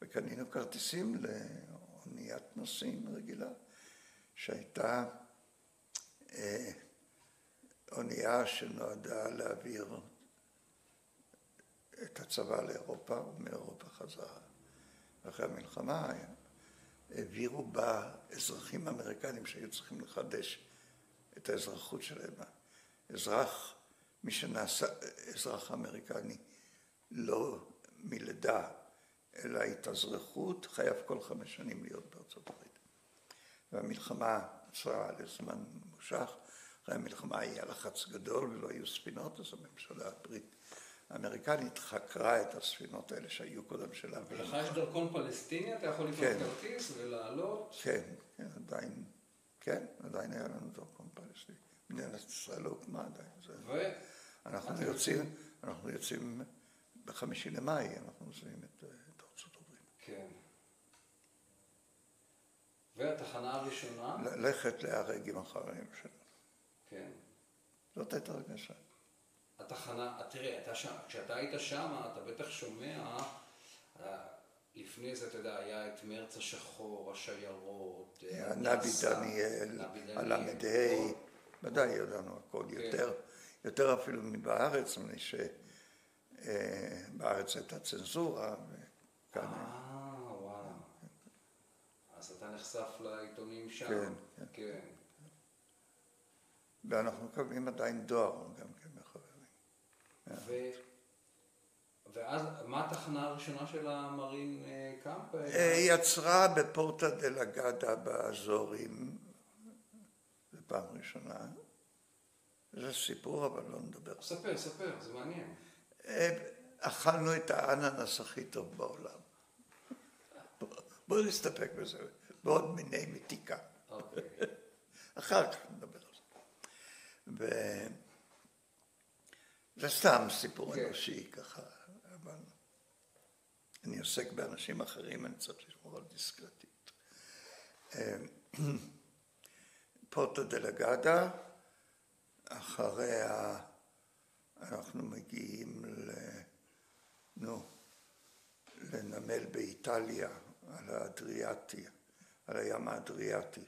וקנינו כרטיסים לאוניית נוסעים רגילה, שהייתה אונייה שנועדה להעביר את הצבא לאירופה ומאירופה חזרה. אחרי המלחמה העבירו בה אזרחים אמריקנים שהיו צריכים לחדש את האזרחות שלהם. מי שנעשה אזרח אמריקני לא מלידה, אלא התאזרחות, חייב כל 5 שנים להיות בארצות הברית. והמלחמה עצרה לזמן ממושך. אחרי המלחמה היה לחץ גדול ולא היו ספינות, אז הממשלה האמריקנית חקרה את הספינות האלה שהיו קודם שלה. לך יש דרכון פלסטיני, אתה יכול לקנות כרטיס ולעלות? כן, עדיין היה לנו דרכון פלסטיני. מדינת ישראל לא הוקמה עדיין. אנחנו יוצאים ב5 למאי, אנחנו עושים את ארצות הברית. כן. והתחנה הראשונה? ללכת להרג עם החברים שלנו. כן. זאת הייתה הרגשה. התחנה, תראה, כשאתה היית שם, אתה בטח שומע, לפני זה, אתה יודע, היה את מרץ השחור, השיירות, נבי דניאל, הל"ה, ודאי ידענו הכל, יותר אפילו מבארץ, מפני שבארץ הייתה צנזורה. וואו. אז אתה נחשף לעיתונים שם. כן. ואנחנו מקבלים עדיין דואר גם כן מחברים. ואז מה התחנה הראשונה של המרין קאמפ? היא יצרה בפורטה דלה גדה באזורים, בפעם ראשונה. זה סיפור, אבל לא נדבר. ספר, זה מעניין. אכלנו את האננס הכי טוב בעולם. בואו נסתפק בזה, בעוד מיני מתיקה. אחר כך נדבר על זה. זה סתם סיפור אנושי ככה, אבל אני עוסק באנשים אחרים, אני צריך לשמור על דיסקרטיות. פורטה דלה גדה, אחריה אנחנו מגיעים לנמל באיטליה, על האדריאטי, על הים האדריאטי.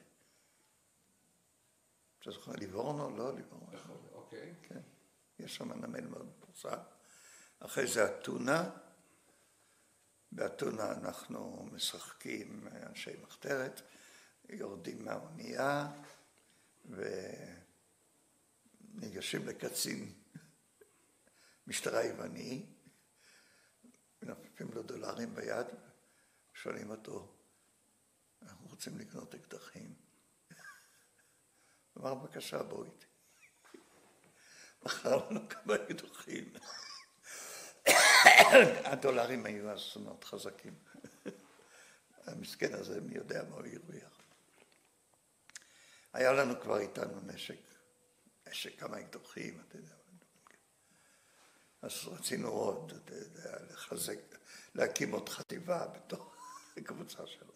אתה זוכר ליבורנו? לא ליבורנו. אוקיי. כן. יש שם נמל מאוד מפורסם. אחרי זה אתונה. באתונה אנחנו משחקים אנשי מחתרת, יורדים מהאונייה וניגשים לקצין משטרה יווני, ונפפים לו דולרים ביד, שואלים אותו, אנחנו רוצים לקנות אקדחים. אמר, בבקשה, בואו איתי. מכר לנו כמה אקדחים. הדולרים היו אז מאוד חזקים. המסכן הזה, מי יודע מה הוא הרוויח. היה לנו כבר איתנו נשק כמה אקדחים, אתה יודע. אז רצינו עוד, אתה יודע, לחזק, להקים עוד חטיבה בתוך הקבוצה שלנו.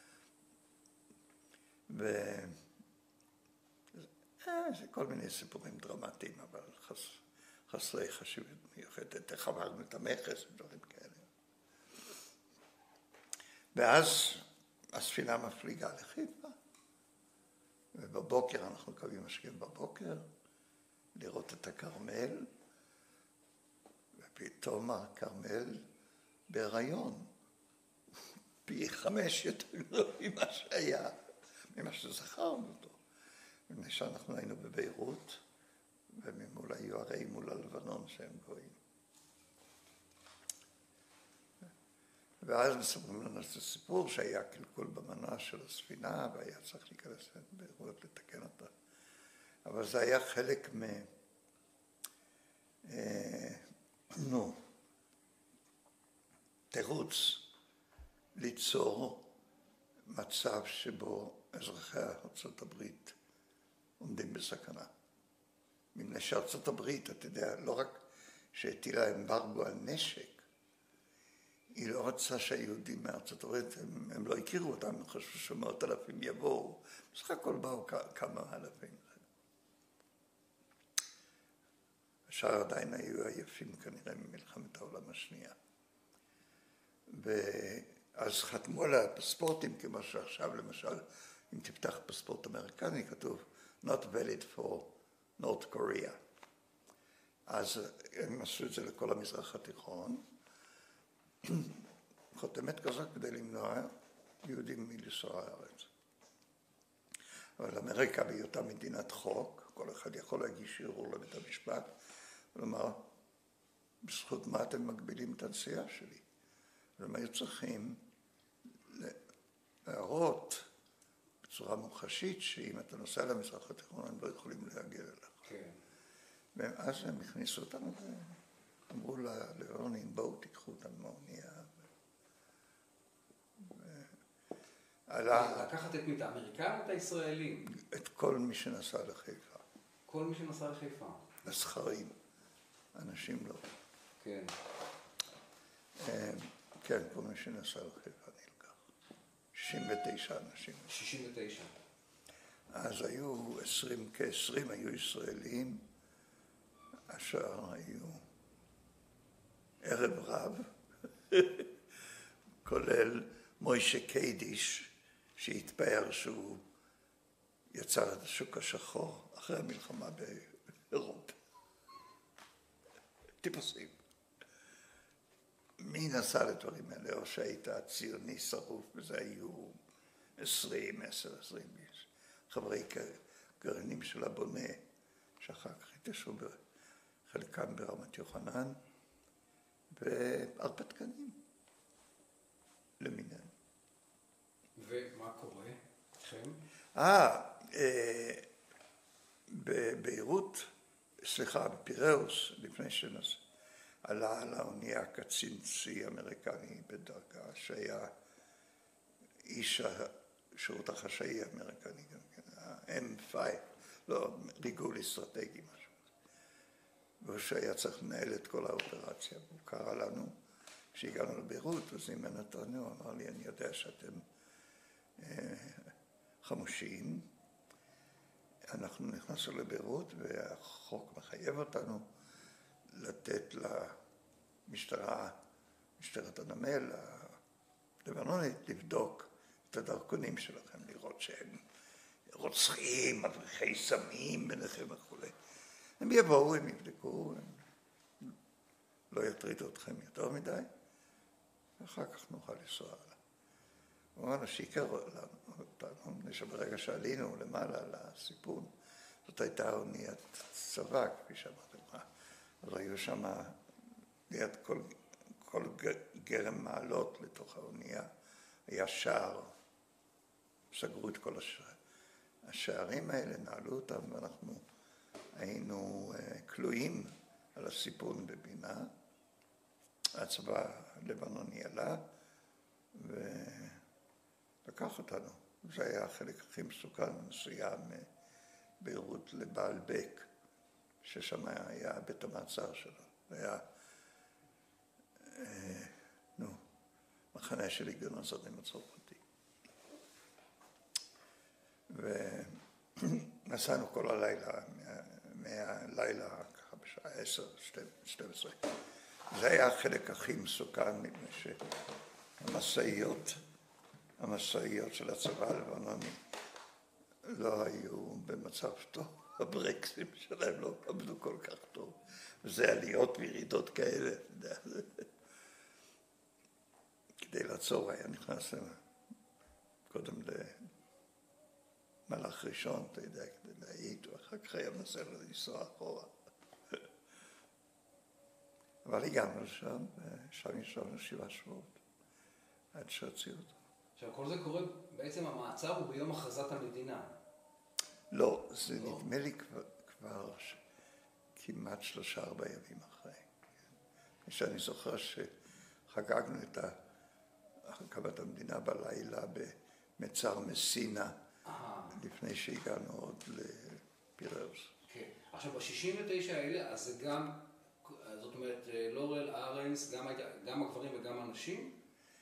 זה כל מיני סיפורים דרמטיים, אבל חסרי חשיבות מיוחדת, איך עברנו את המכס ודברים כאלה. ואז הספינה מפליגה לחיפה, ובבוקר אנחנו קווים משקיעים בבוקר, לראות את הכרמל, ופתאום הכרמל בהיריון, פי 5 יותר גדול ממה שהיה, ממה שזכרנו אותו. מפני שאנחנו היינו בביירות, וממול היו הרי מול הלבנון שהם גויים. ואז מספרים לנו את הסיפור שהיה קלקול במנוע של הספינה, והיה צריך להיכנס לביירות לתקן אותה. אבל זה היה חלק תירוץ ליצור מצב שבו אזרחי ארצות הברית עומדים בסכנה. מפני שארצות הברית, אתה יודע, לא רק שהטילה אמברגו על נשק, היא לא רצה שהיהודים מארצות הברית, הם לא הכירו אותם, הם חשבו שמאות אלפים יבואו, בסך הכל באו כמה אלפים. השאר עדיין היו עייפים כנראה ממלחמת העולם השנייה. אז חתמו על הפספורטים, כמו שעכשיו למשל, אם תפתח פספורט אמריקני, כתוב not valid for North Korea. אז הם עשו את זה לכל המזרח התיכון. חותמת כזאת כדי למנוע יהודים מלנסוע לארץ. אבל אמריקה בהיותה מדינת חוק, כל אחד יכול להגיש ערעור לבית המשפט, ולומר, בזכות מה אתם מגבילים את הנסיעה שלי? והם היו צריכים להראות בצורה מוחשית שאם אתה נוסע למזרח התיכון הם לא יכולים להגיע אליך. כן. ואז הם הכניסו אותנו ואמרו ללבנונים, בואו תיקחו אותנו מהאונייה. לקחת את מי? את האמריקאים או את הישראלים? את כל מי שנסע לחיפה. כל מי שנסע לחיפה? הזכרים, אנשים לא. כן. כן, כל מי שנסע לחיפה נלקח. 69 אנשים. 69. אז היו כ-20 היו ישראלים, השאר היו ערב רב, כולל מוישה קיידיש, שהתפאר שהוא יצר את השוק השחור אחרי המלחמה באירופה. טיפוסים. מי נסע לדברים האלה, או שהיית ציוני שרוף, וזה היו 20 איש. חברי גרעינים של הבונה, שאחר כך התיישבו חלקם ברמת יוחנן, והרפתקנים למיניהם. ומה קורה איתכם? בביירות, בפיראוס, לפני עלה על האונייה קצין צי אמריקני בדרגה, שהיה איש השירות החשאי האמריקני, גם כן, ה-M5, לא, ריגול אסטרטגי משהו. והוא שהיה צריך לנהל את כל האופרציה, והוא קרא לנו, כשהגענו לביירות, הוא זימן אותנו, הוא אמר לי, אני יודע שאתם חמושים, אנחנו נכנסנו לביירות, והחוק מחייב אותנו לתת למשטרה, משטרת הנמל, הלבנונית, לבדוק את הדרכונים שלכם, לראות שהם רוצחים, מדריכי סמים ביניכם וכו'. הם יבואו, הם יבדקו, הם לא יטרידו אתכם יותר מדי, ואחר כך נוכל לנסוע הלאה. הוא אמר, שיקר אותנו, מפני שברגע שעלינו למעלה לסיפון, זאת הייתה אוניית צבא, כפי שאמרתם. אז היו שם ליד כל גרם מעלות לתוך האונייה, היה שער, סגרו את כל השערים האלה, נעלו אותם, ואנחנו היינו כלואים על הסיפון בבינה. הצבא הלבנוני עלה ולקח אותנו. זה היה החלק הכי מסוכן, נסיעה מביירות לבעלבק, ששם היה בית המעצר שלו. זה היה, מחנה של ליגיון הזרים הצרפתי. ונסענו כל הלילה, מהלילה ככה בשעה 10, 12. זה היה החלק הכי מסוכן, מפני שהמשאיות של הצבא הלבנוני לא היו במצב טוב. הברקסים שלהם לא עבדו כל כך טוב. וזה עליות וירידות כאלה. כדי לעצור היה נכנס קודם למלאך ראשון, אתה יודע, כדי להעיד, ואחר כך היה מנסה לנסוע אחורה. אבל הגענו לשם, ושם ישבנו 7 שבועות, עד שהוציאו אותו. עכשיו, כל זה קורה, בעצם המעצר הוא ביום הכרזת המדינה. לא, זה נדמה לי כבר כמעט 3-4 ימים אחרי. שאני זוכר שחגגנו את הקמת המדינה בלילה במצר מסינה, לפני שהגענו עוד לפיראוס. כן. עכשיו, ב-69 האלה, אז זה גם, זאת אומרת, לורל, ארנס, גם הגברים וגם הנשים?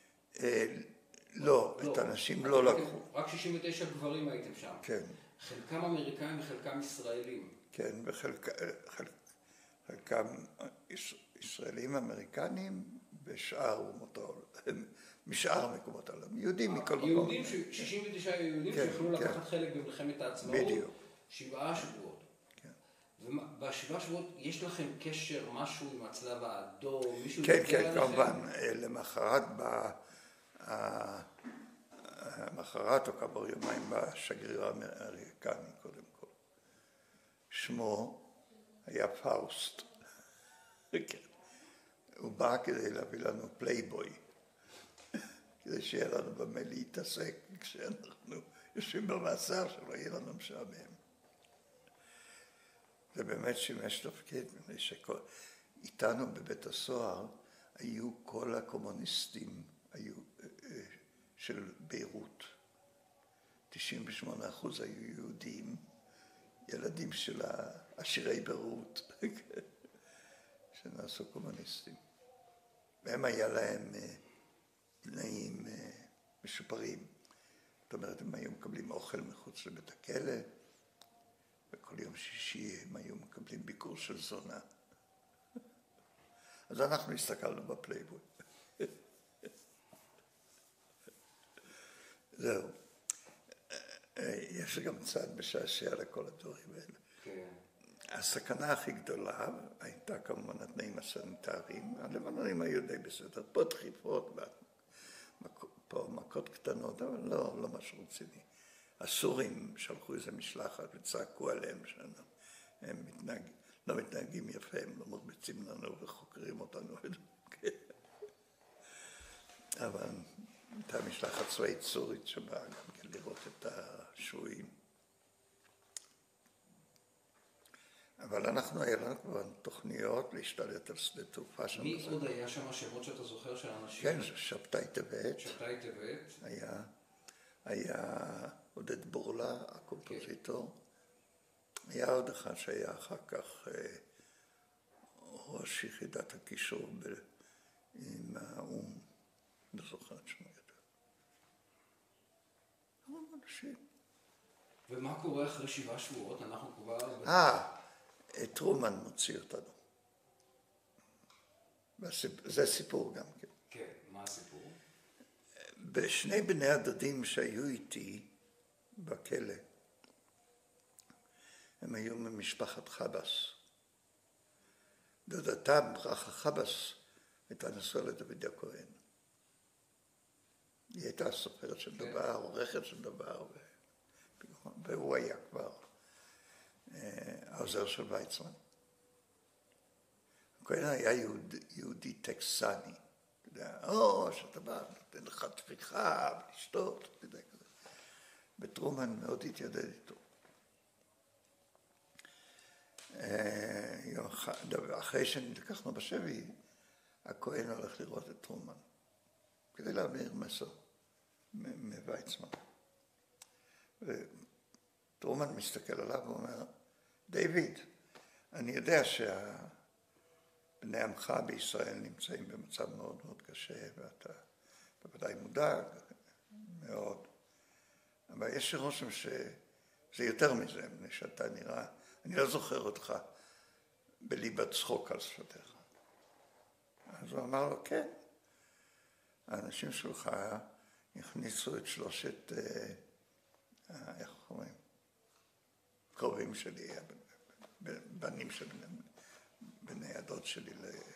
לא, את הנשים לא לקחו. רק 69 גברים הייתם שם. כן. חלקם אמריקאים וחלקם ישראלים. כן, וחלקם ישראלים אמריקנים משאר מקומות העולם. יהודים מכל מקום. יהודים, 69 יהודים שיכולו לקחת חלק במלחמת העצמאות. בדיוק. 7 שבועות. ובשבעה שבועות יש לכם קשר, משהו עם הצלב האדום? כן, כמובן. למחרת או כעבור יומיים בשגריר האמריקני קודם כל. שמו היה פאוסט. הוא בא כדי להביא לנו פלייבוי, כדי שיהיה לנו במה להתעסק כשאנחנו יושבים במאסר, שלא יהיה לנו משעמם. זה באמת שימש תפקיד, מפני שאיתנו בבית הסוהר היו כל הקומוניסטים של ביירות. 98% היו יהודים, ילדים של עשירי ביירות, שנעשו קומוניסטים. והם היה להם תנאים משופרים. זאת אומרת, הם היו מקבלים אוכל מחוץ לבית הכלא, וכל יום שישי הם היו מקבלים ביקור של זונה. אז אנחנו הסתכלנו בפלייבוי. זהו. יש גם צד משעשע לכל הדברים האלה. כן. הסכנה הכי גדולה הייתה כמובן התנאים הסניטריים. הלבנונים היו די בסדר. פה דחיפות, פה מכות קטנות, אבל לא משהו רציני. הסורים שלחו איזה משלחת וצעקו עליהם שהם לא מתנהגים יפה, הם לא מרביצים לנו וחוקרים אותנו. אבל הייתה משלחת צבאית סורית שבאה גם כן לראות את השבויים. אבל היה לנו כבר תוכניות להשתלט על שדה תעופה שם. מי עוד היה שם השמות שאתה זוכר של אנשים? כן, שבתאי טבת. שבתאי טבת. היה עודד בורלה, הקומפוזיטור. היה עוד אחד שהיה אחר כך ראש יחידת הקישור עם האום. לא זוכר את שמו יותר. המון אנשים. ומה קורה אחרי 7 שבועות? אנחנו כבר... טרומן מוציא אותנו. זה סיפור גם כן. כן, מה הסיפור? בשני בני הדודים שהיו איתי בכלא, הם היו ממשפחת חבס. דודתם, ברכה חבס, הייתה נשואה לדוד הכהן. היא הייתה סופרת של דבר, עורכת של דבר, והוא היה כבר העוזר של ויצמן. הכהן היה יהודי טקסני. שאתה בא, נותן לך תפיחה, ולשתות, כזה. וטרומן מאוד התיידד איתו. אחרי שנלקחנו בשבי, הכהן הולך לראות את טרומן, כדי להעביר מסר מוויצמן. וטרומן מסתכל עליו ואומר, דיוויד, אני יודע שבני עמך בישראל נמצאים במצב מאוד מאוד קשה, ואתה בוודאי מודאג מאוד, אבל יש רושם שזה יותר מזה, מפני שאתה נראה, אני לא זוכר אותך בליבת צחוק על שפתיך. אז הוא אמר לו, כן, האנשים שלך הכניסו את 3, איך אומרים, קרובים שלי, בנים של בני הדוד שלי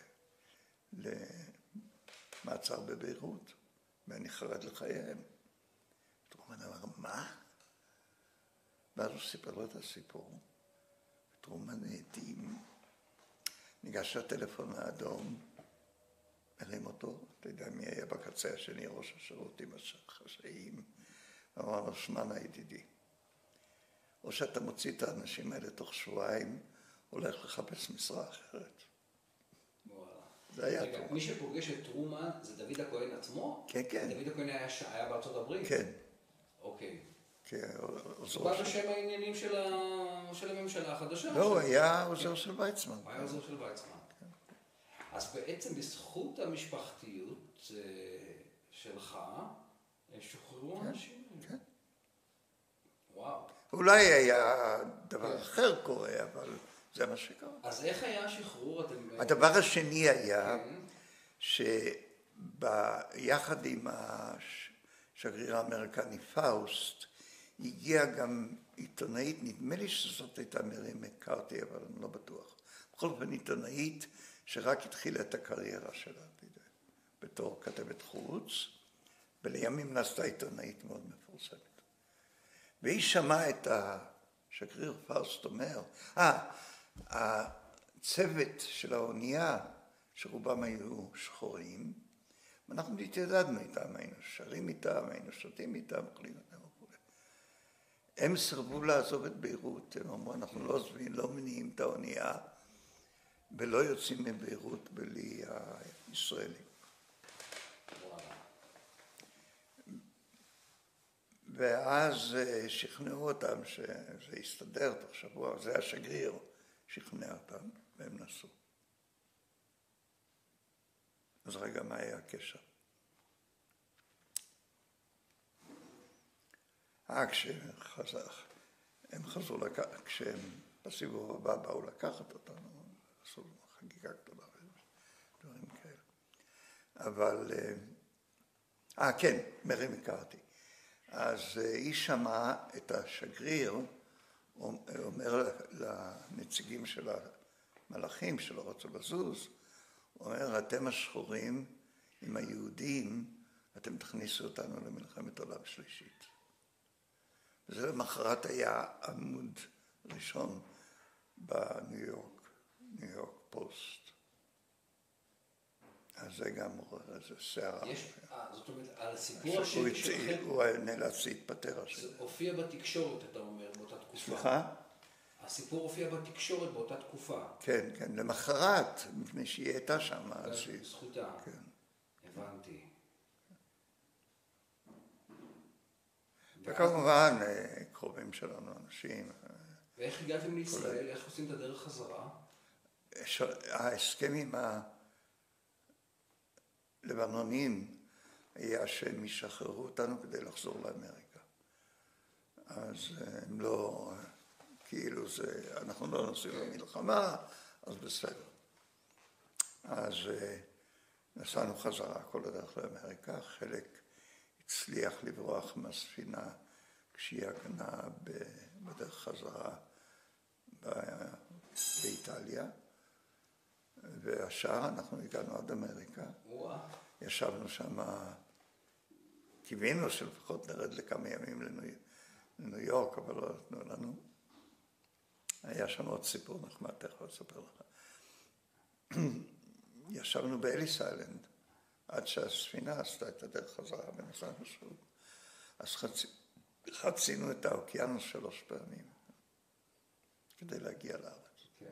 למעצר בביירות, ואני חרד לחייהם. טרומן אמר, מה? ואז הוא סיפר לו את הסיפור. טרומן העדים, ניגש לטלפון האדום, הרים אותו, אתה יודע מי היה בקצה השני, ראש השירותים החשאיים, אמר לו, שמע ידידי, או שאתה מוציא את האנשים האלה תוך שבועיים, הולך לחפש משרה אחרת. זה היה טרומן. מי שפוגש את טרומן זה דוד הכהן עצמו? כן, כן. דוד הכהן היה בארצות הברית? כן. אוקיי. כן, הוא בא בשם העניינים של הממשלה החדשה. לא, הוא היה עוזר של ויצמן. הוא היה עוזר של ויצמן. אז בעצם בזכות המשפחתיות שלך, שוחררו אנשים. כן. וואו. אולי היה דבר אחר קורה, אבל זה מה שקרה. אז איך היה השחרור? הדבר השני היה שביחד עם השגריר האמריקני פאוסט, הגיעה גם עיתונאית, נדמה לי שזאת הייתה מרי מקארתי, אבל אני לא בטוח. בכל אופן עיתונאית שרק התחילה את הקריירה שלה בתור כתבת חוץ, ולימים נעשתה עיתונאית מאוד מפורסמת. והיא שמעה את השגריר פאוסט אומר, הצוות של האונייה, שרובם היו שחורים, ואנחנו התיידדנו איתם, היינו שרים איתם, היינו שותים איתם, אוכלים איתם וכו'. הם סרבו לעזוב את ביירות, הם אמרו, אנחנו לא עוזבים, לא מניעים את האונייה, ולא יוצאים מביירות בלי הישראלים. ואז שכנעו אותם שזה יסתדר תוך שבוע, זה השגריר שכנע אותם, והם נסעו. אז רגע, מה היה הקשר? כשהם חזרו, כשהם בסיבוב הבא באו לקחת אותנו, עשו חגיגה גדולה ודברים כאלה. אבל, כן, מרי מקארתי. אז היא שמעה את השגריר, אומר לנציגים של המלאכים שלא רצו לזוז, הוא אומר, אתם השחורים עם היהודים, אתם תכניסו אותנו למלחמת עולם שלישית. וזה למחרת היה עמוד ראשון בניו יורק פוסט. אז זה גם עורר איזה סערה. זאת אומרת, על הסיפור השני שלכם... הוא נאלץ להתפטר. זה הופיע בתקשורת, אתה אומר, באותה תקופה. סליחה? הסיפור הופיע בתקשורת באותה תקופה. כן, כן, למחרת, מפני שהיא הייתה שם. זכותה. כן. הבנתי. וכמובן, קרובים שלנו, אנשים. ואיך הגעתם לישראל? איך עושים את הדרך חזרה? ההסכם עם הלבנונים היה שהם ישחררו אותנו כדי לחזור לאמריקה. אז הם לא, כאילו זה, אנחנו לא נוסעים למלחמה, אז בסדר. אז נסענו חזרה כל הדרך לאמריקה, חלק הצליח לברוח מהספינה כשהיא הגנה בדרך חזרה באיטליה, והשאר אנחנו הגענו עד אמריקה. ישבנו שם, קיווינו שלפחות נרד לכמה ימים לניו יורק, אבל לא נתנו לנו. היה שם עוד סיפור נחמד, תכף אספר לך. ישבנו באליס איילנד, עד שהספינה עשתה את הדרך חזרה ונסענו שוב. אז חצינו את האוקיינוס 3 פעמים, כדי להגיע לארץ. כן.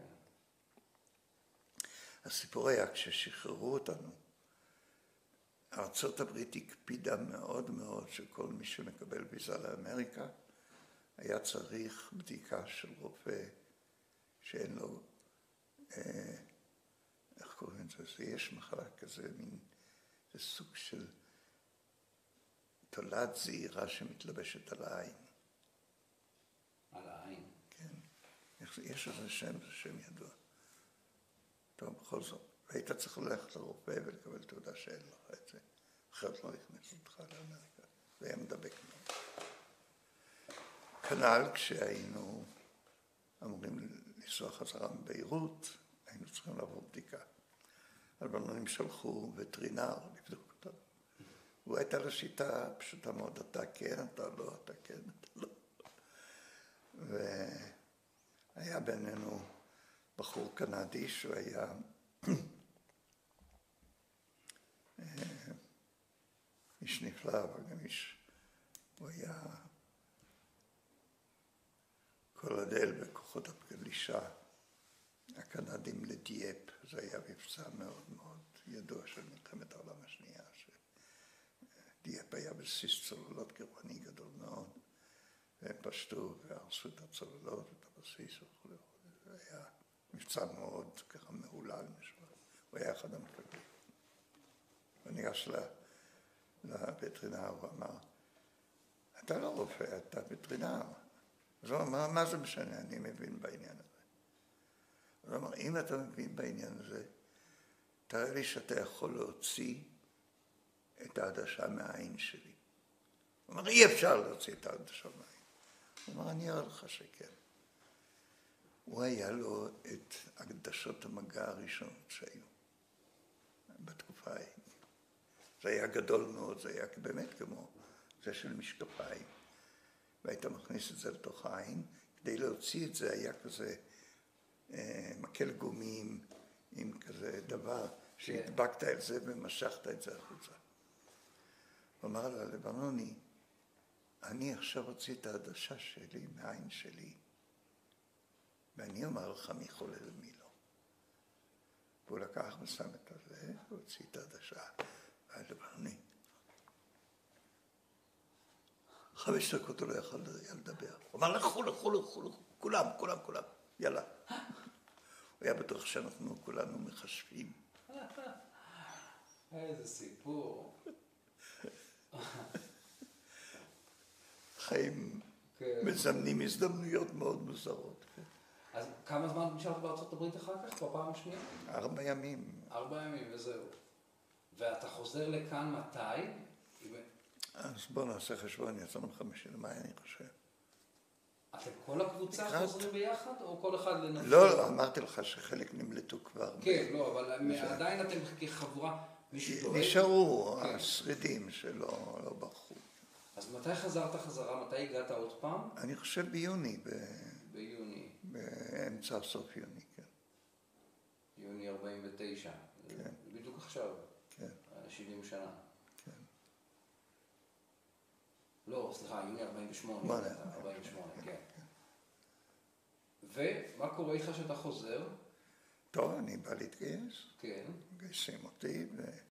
הסיפור היה כששחררו אותנו, ארצות הברית הקפידה מאוד מאוד שכל מי שמקבל ויזה לאמריקה, היה צריך בדיקה של רופא שאין לו, איך קוראים לזה? יש מחלה כזה, מין, זה סוג של תולעת זעירה שמתלבשת על העין. על העין? כן. יש איזה שם, זה שם ידוע. טוב, בכל זאת. והיית צריך ללכת לרופא ולקבל תעודה שאין לך את זה. אחרת לא הכניסו אותך לאמריקה. זה היה מדבק מאוד. כנ"ל כשהיינו אמורים לנסוע חזרה מביירות, היינו צריכים לעבור בדיקה. הלבנונים שלחו וטרינר לבדוק אותנו. הוא הייתה לו שיטה פשוטה מאוד, אתה כן, אתה לא, אתה כן, אתה לא. והיה בינינו בחור קנדי שהוא היה איש נפלא, אבל גם איש, הוא היה קולונל בכוחות הפלישה הקנדים לדייפ. זה היה מבצע מאוד מאוד ידוע של מלחמת העולם השנייה, שדייפ היה בסיס צוללות גרמני גדול מאוד, והם פשטו והרסו את הצוללות ואת הבסיס וכו'. זה היה מבצע מאוד ככה מהולל משהו. הוא היה אחד המפקדים. הוא ניגש לווטרינר, הוא אמר, אתה לא רופא, אתה וטרינר. אז הוא אמר, מה זה משנה, אני מבין בעניין הזה. הוא אמר, אם אתה מבין בעניין הזה, תראה לי שאתה יכול להוציא את העדשה מהעין שלי. הוא אמר, אי אפשר להוציא את העדשה מהעין. הוא אמר, אני אראה לך שכן. הוא היה לו את הקדשות המגע הראשונות שהיו בתקופה ההיא. זה היה גדול מאוד, זה היה באמת כמו זה של משקפיים. והיית מכניס את זה לתוך העין, כדי להוציא את זה היה כזה מקל גומים עם כזה דבר שהדבקת את זה ומשכת את זה החוצה. הוא אמר לה, לבנוני, אני עכשיו הוציא את העדשה שלי מהעין שלי, ואני אומר לך מי חולה ומי לא. והוא לקח ושם את הזה, והוציא את העדשה, לבנוני. 5 דקות הוא לא יכול לדבר. הוא אמר, לכו, כולם, יאללה. הוא היה בטוח שאנחנו כולנו מחשבים. איזה סיפור. חיים מזמנים הזדמנויות מאוד מוזרות. אז כמה זמן נשארת בארצות הברית אחר כך, בפעם השנייה? 4 ימים. 4 ימים, וזהו. ואתה חוזר לכאן מתי? אז בוא נעשה חשבון, יצאנו 5 למאי, אני חושב. אתם כל הקבוצה חוזרים ביחד, או כל אחד לנפשו? לא, אמרתי לך שחלק נמלטו כבר. כן, לא, אבל עדיין אתם כחבורה, מישהו דואג? נשארו השרידים שלא ברחו. אז מתי חזרת חזרה? מתי הגעת עוד פעם? אני חושב ביוני. ביוני. באמצע סוף יוני, כן. יוני 49. כן. בדיוק עכשיו. כן. 70 שנה. כן. לא, סליחה, יוני 48. 48, כן. ומה קורה איתך שאתה חוזר? טוב, אני בא להתגייס. כן. מגייסים אותי,